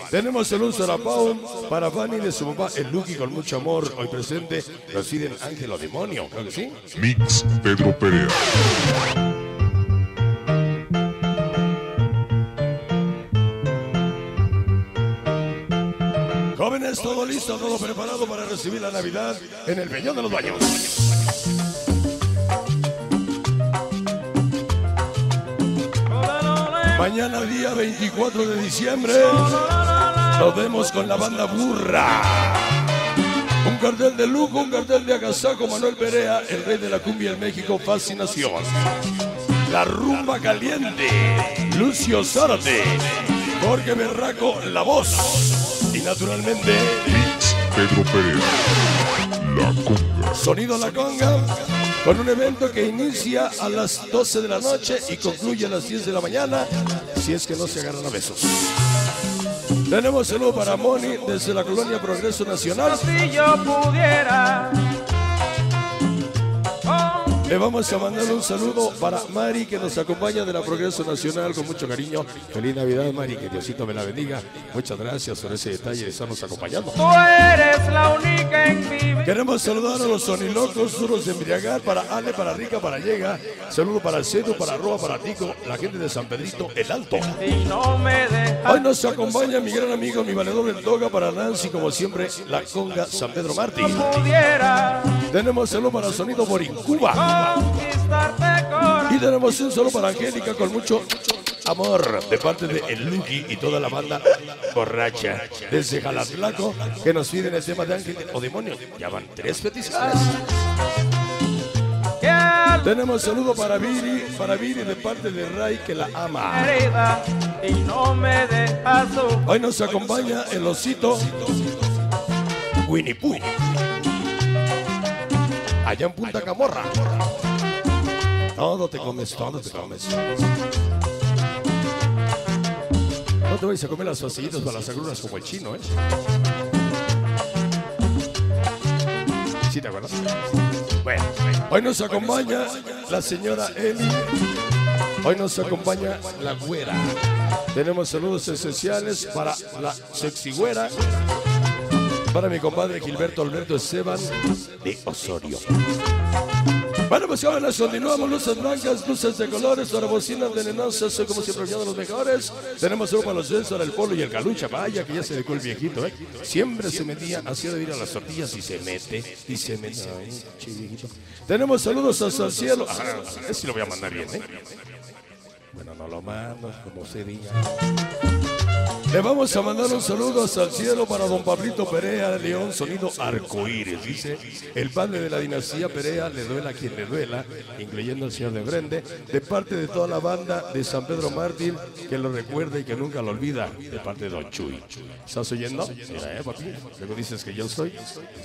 Tenemos el uso de la Pau para Fanny de su papá, el Lucky, con mucho amor. Hoy presente, nos piden Ángel o Demonio, creo que sí. Mix Pedro Perea. Jóvenes, todo listo, todo preparado para recibir la Navidad en el Peñón de los Baños. Mañana, día 24 de diciembre, nos vemos con la banda Burra. Un cartel de lujo, un cartel de agasajo, Manuel Perea, el rey de la cumbia en México, Fascinación. La Rumba Caliente, Lucio Zárate, Jorge Berraco, la voz. Y naturalmente, Mix Pedro Perea. La Conga. Sonido La Conga, con un evento que inicia a las 12 de la noche y concluye a las 10 de la mañana, si es que no se agarran a besos. Tenemos saludo para Moni desde la colonia Progreso Nacional. Si yo pudiera. Le vamos a mandar un saludo para Mari, que nos acompaña de la Progreso Nacional con mucho cariño. Feliz Navidad, Mari, que Diosito me la bendiga. Muchas gracias por ese detalle de estarnos acompañando. Tú eres la única en mi vida. Queremos saludar a los sonilocos duros de embriagar, para Ale, para Rica, para Llega. Saludo para Cedo, para Roa, para Tico, la gente de San Pedrito, el Alto. Y no me dejas. Hoy nos acompaña mi gran amigo, mi valedor del Toga, para Nancy, como siempre, la Conga San Pedro Martín. Pudiera Tenemos saludo para Sonido Borincuba. conquistarte con. Y tenemos un saludo para Angélica con mucho amor de parte de El Lucky y toda la banda borracha desde Jalatlaco, que nos piden el tema de Ángel o Demonio. Ya van 3 peticiones. Que al Tenemos saludo para Viri de parte de Ray, que la ama. herida y no me dejas tú. Hoy nos acompaña el osito Winnie Pooh, allá en Punta Camorra. Todo te comes, todo te comes. No te vayas a comer las pastillitas para las agruras como el chino, ¿eh? ¿Sí te acuerdas? Bueno, hoy nos acompaña la señora Eli. Hoy nos acompaña la güera. Tenemos saludos esenciales para la sexy güera, para mi compadre Gilberto Alberto Esteban de Osorio. Bueno, pues jóvenes, continuamos, luces blancas, luces de colores, para bocinas venenosas, soy como siempre de los mejores. Tenemos algo para los César, el Polo y el Calucha, vaya que ya se dedicó el viejito, ¿eh? Siempre se metía, hacía de ir a las tortillas y se mete, ay, chiquito. Tenemos saludos hasta el cielo, ese lo voy a mandar bien, ¿eh? Bueno, no lo mando, como se diga. Le vamos a mandar un saludo hasta el cielo para don Pablito Perea de León, sonido arcoíris. Dice, el padre de la dinastía Perea, le duela a quien le duela, incluyendo al señor de Brende, de parte de toda la banda de San Pedro Martín, que lo recuerda y que nunca lo olvida, de parte de don Chuy. ¿Estás oyendo? Mira, papi, luego dices que yo soy.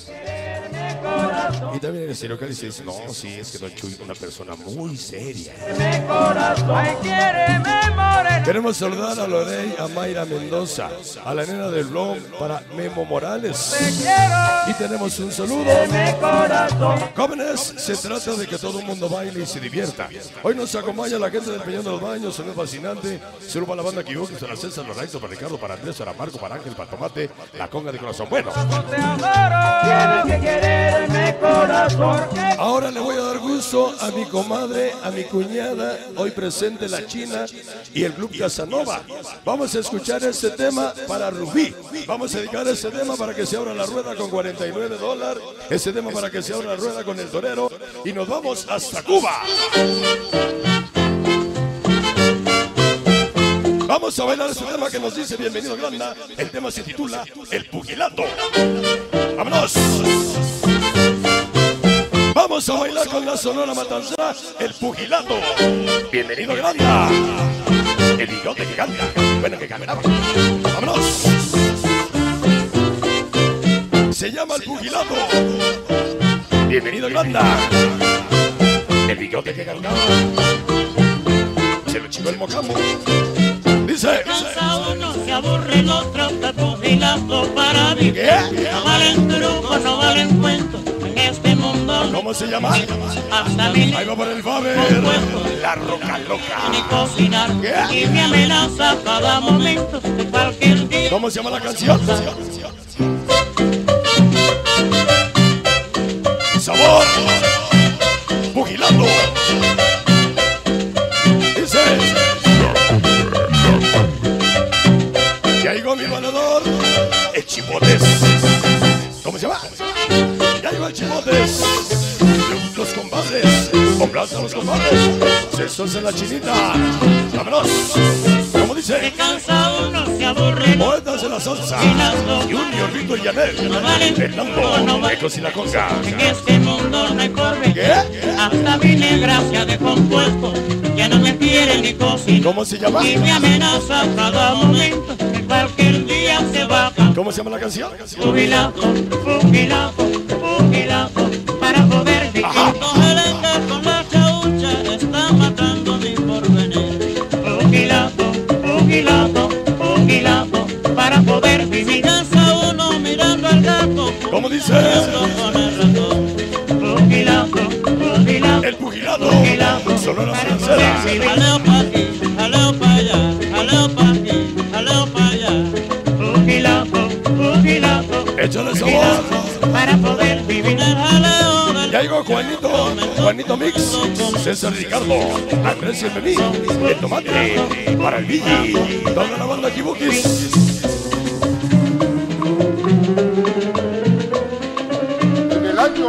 Y también el señor Cali dice, no, sí, es que don Chuy es una persona muy seria. Mi corazón, ay, quiere memoria. Queremos saludar a Lorey, a Mayra Mendoza, a la nena del blog, para Memo Morales. Te quiero. Y tenemos un saludo. Mi corazón. Jóvenes, se trata de que todo el mundo baile y se divierta. Hoy nos acompaña la gente del Peñón de los Baños, sonido fascinante. Saludos para la banda Kibuki, para César, para Recto, para Ricardo, para Andrés, para Marco, para Ángel, para Tomate, la Conga de corazón. Bueno, Te adoro. Tienes que quererme corazón. ahora le voy a dar gusto a mi comadre, a mi cuñada, hoy presente la China y el Club Casanova. Vamos a escuchar este tema para Rubí. Vamos a dedicar este tema para que se abra la rueda con $49. Este tema para que se abra la rueda con el torero. Y nos vamos hasta Cuba. Vamos a bailar este tema que nos dice bienvenido Granda. El tema se titula El Pugilato. ¡Vámonos! Vamos a bailar con la Sonora Matancera, El Pugilato. Bienvenido Granda. El bigote que canta. Bueno, que caminaba. ¡Vámonos! Se llama El Pugilato. Bienvenido Granda. El bigote que cantaba. Se lo chingó el mocambo. Dice. Cansa uno, se aburre el otro, que pugilato para vivir. ¿Qué? No valen trucos, no valen cuentos, en este mundo abandono. ¿Cómo se llama? Hasta mi Ahí va por el Faber. La roca loca. ni cocinar. ¿Qué? Y me amenaza cada momento de cualquier día. ¿Cómo se llama la canción? Sabor. Pugilando. Dice. Ya llegó mi valedor. El Chipotes. ¿Cómo se llama? Ya llegó el Chipotes. Los compadres. Complaza los compadres. Sesos en la chinita. Vámonos. ¿Cómo Se dice? cansa uno, se aburre. Poetas de la salsa. Junior, Víctor y Anel. Fernando. Ecos y la conga. En este mundo no hay porvenir. ¿Qué? Hasta vine gracia de compuesto. Ya no me quiere ni cocinar. ¿Cómo se llama? Y me amenaza cada momento. Que cualquier día se va a ¿Cómo se llama la canción? jubilado, jubilado, jubilado. Para poder vivir. Ajá. Cogelenga con la chaucha está matando mi porvenir. Jubilado, jubilado, jubilado. Para poder vivir. Cansa uno mirando al gato. ¿Cómo dice? Con el ratón. Jubilado, jubilado. El pugilado. Sonora Matancera. Jaleo pa' aquí, jaleo pa' allá, jaleo pa' aquí, jaleo pa' allá. Jubilado, jubilado. Échale sabor. Para poder vivir el jaleo del Ya llegó Juanito Mix, César Ricardo, Andrés y el Bebí, el Tomate, para el Billy, toda la banda Kibukis. En el año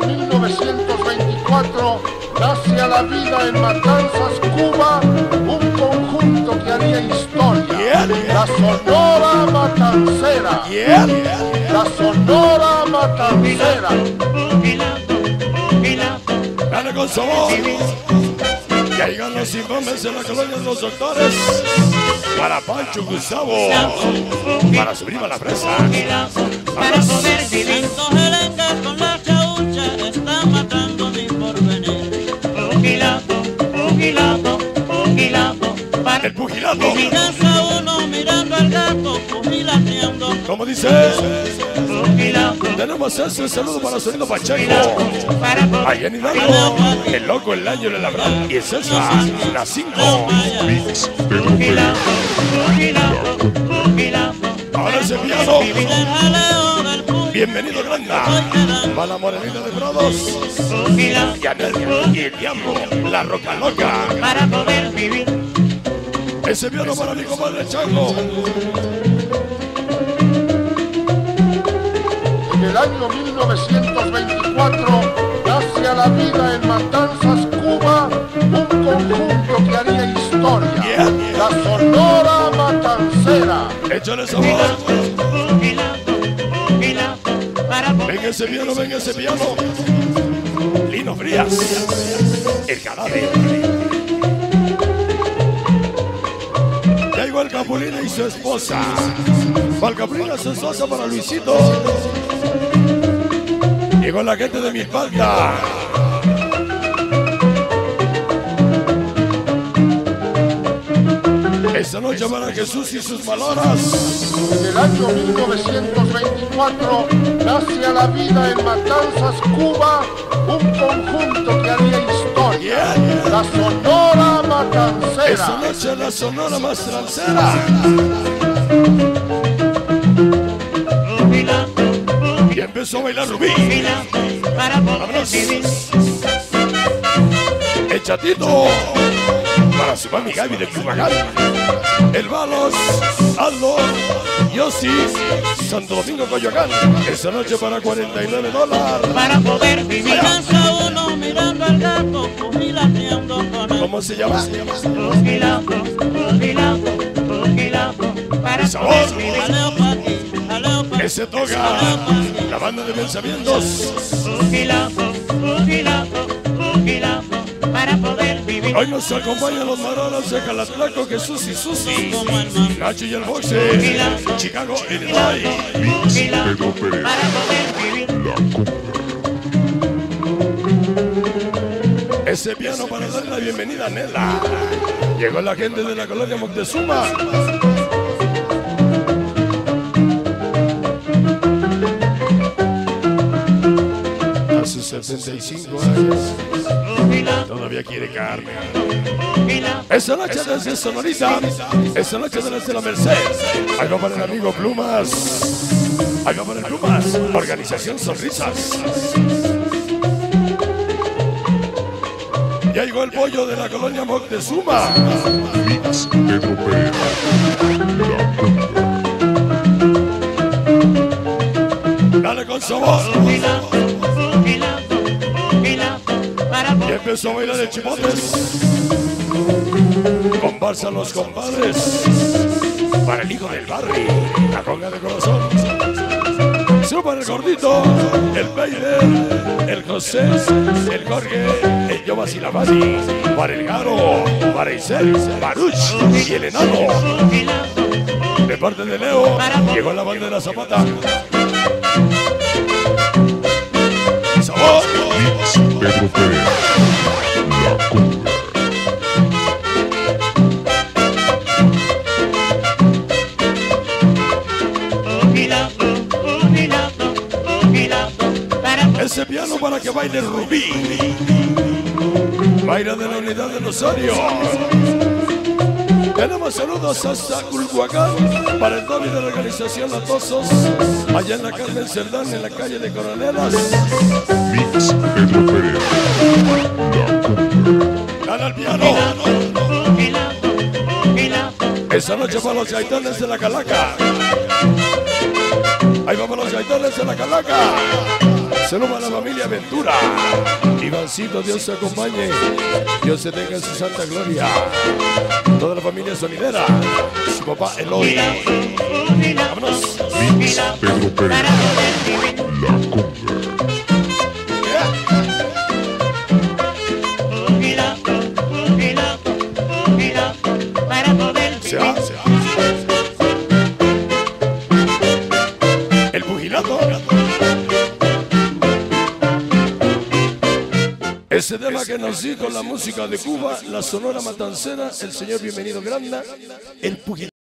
1924 nace a la vida en Matanzas, Cuba, un conjunto que haría historia. La Sonora Matancera. La Sonora Matancera. Dale con sabor. Ya llegan los infames en la colonia de los doctores. Para Pancho Gustavo. Para su prima la fresa. Para poder vivir Cogelenga con la chaucha está matando mi porvenir. Jubilado, jubilado, jubilado. Para El pugilado. mi casa uno mirando al gato, jubilateando. ¿Cómo dice? Jubilado, Tenemos ese saludo para Sonido Pacheco. para poder Allá en Hidalgo. El loco, el año, el labral y el César. Las 5. Mix Pedro Pérez. jubilado, jubilado. Ahora ese piano. Vivir el jaleo del jubilado. Bienvenido, Granda. Va la morenita de Brodos. Jubilado, Y Anel y el Diablo. La roca loca. para poder vivir. Ese piano para mi compadre Chango. En el año 1924 nace a la vida en Matanzas, Cuba, un conjunto que haría historia. La Sonora Matancera. Échale sabor. Jubilado, jubilado. Para poder Venga ese piano, venga ese piano. Lino Frías. El cadáver. Ya llegó el Capulina y su esposa. Para el Capulina, su esposa, para Luisito. Llegó la gente de Milpalta. Esta noche para Jesús y sus maloras. En el año 1924 nace a la vida en Matanzas, Cuba, un conjunto que haría historia. La Sonora Esta Matancera. noche la sonora más transera. jubilado, Y empezó a bailar Rubí. jubilado. Para poder Vámonos. vivir. El Chatito. Para su mami Gaby de Cumagán. El Balos. Aldo. Yossi. Santo Domingo, Coyoacán. Esta noche para $49. Para poder vivir. Cansa uno mirando al gato, jubilateando con el ¿Cómo se llama? jubilado, jubilado, jubilado. Para Sabor. poder vivir. Jaleo pa' aquí, jaleo pa' Ese toca. La banda de pensamientos. jubilado, jubilado, jubilado. Para poder vivir. Hoy nos acompañan los maronas de Calatlaco, Jesús y Susi. Como el man. Nacho y el boxe. Chicago, Illinois. Mix Pedro Pérez. Para poder vivir. La conga. Ese piano para darle la bienvenida a Nela. Llegó la gente de la colonia Moctezuma. A sus 65 años. Todavía quiere carne. Esta noche desde Sonorita. Esta noche desde la Merced. Algo para el amigo Plumas. Algo para el Plumas. Organización Sonrisas. Ya llegó el pollo de la colonia Moctezuma. Mix Pedro Perea. Dale con sabor. Y empezó a bailar el Chipotes. Con Barça los compadres. Para el hijo del barrio. La conga de corazón. Suban el gordito. El Bader. El José. El Jorge. El Yobas y la Mati. Para el Garo. Para Isel. Baruch. Y el enano. De parte de Leo. Llegó la banda de la Zapata. ¡Sabor! Mix Pedro Perea. La cumbia. Ese piano para que baile Rubí. Baila de la unidad de Rosario. Tenemos saludos hasta Culhuacán para el doble de la organización Atosos, allá en la Carmen Cerdán, en la calle de Coronelas. Mix Pedro Perea. La cumbia. Gana el piano. Esta noche para los gaitanes de la Calaca. Ahí vamos los gaitanes de la Calaca. Saludos a la familia Ventura. Ivancito, Dios te acompañe. Dios se tenga en su santa gloria. Toda la familia sonidera. Su papá Eloy. Vámonos. Mix Pedro Perea. La cumbia. El pugilato. Ese tema que nos dijo la música de Cuba, la Sonora Matancera, el señor Bienvenido Granda, el pugilato.